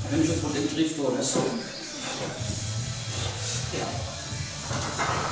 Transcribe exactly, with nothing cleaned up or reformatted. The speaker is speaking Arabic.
Wenn ich jetzt von dem Griff da, das so. Ja.